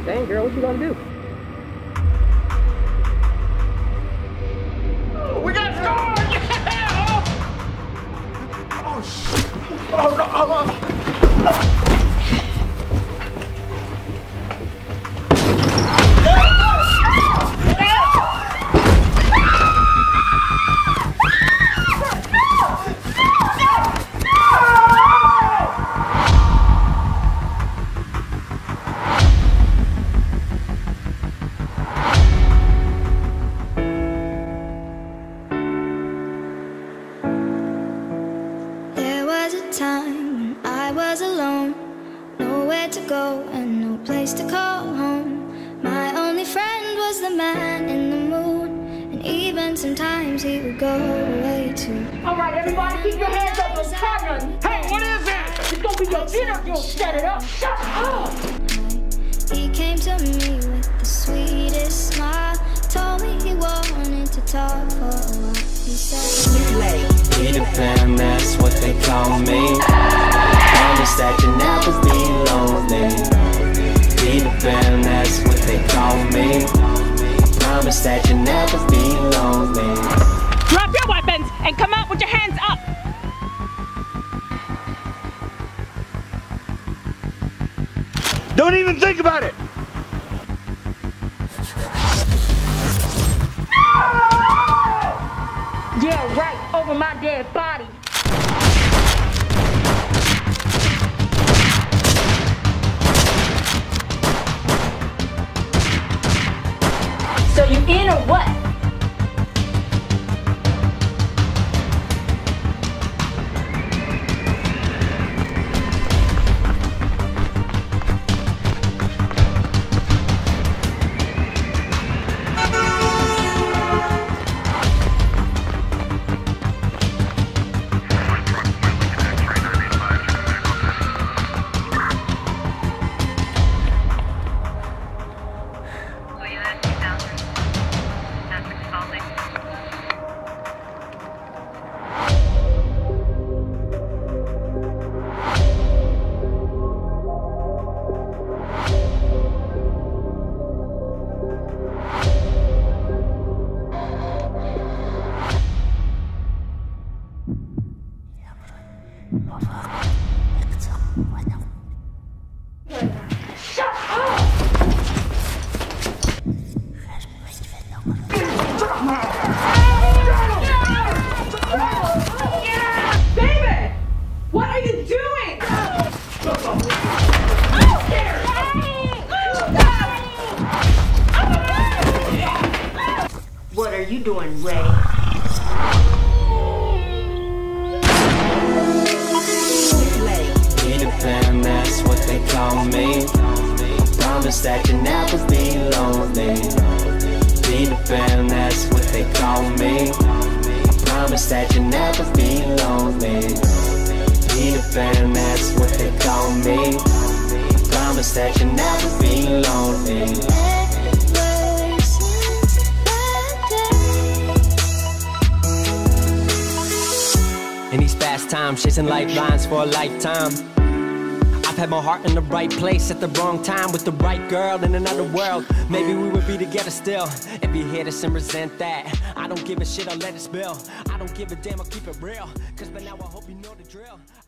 Dang, girl, what you gonna do? We got scored! Yeah! Oh, shit. Oh, no. Time when I was alone, nowhere to go and no place to call home. My only friend was the man in the moon, and even sometimes he would go away too. Alright, everybody, keep your hands up, those partners. Hey, what is it? It's gonna be your dinner if you don't shut it up. Shut up! He came to me with the sweetest smile, told me he wanted to talk for a while. He said, Peter Pan, that's what they call me. Promise that you'll never be lonely. Peter Pan, that's what they call me. Promise that you'll never be lonely. Drop your weapons and come out with your hands up! Don't even think about it! Yeah, right, over my dead body. So you in or what? David! What are you doing? What are you doing, Ray? Peter Pan, that's what they call me. Promise that you'll never be lonely. Peter Pan, that's what they call me. Promise that you'll never be lonely. Peter Pan, that's what they call me. Promise that you'll never be lonely. In these fast times, chasing lifelines for a lifetime. I've had my heart in the right place at the wrong time with the right girl in another world. Maybe we would be together still. If you hear this and resent that, I don't give a shit, I'll let it spill. I don't give a damn, I'll keep it real. Cause by now I hope you know the drill.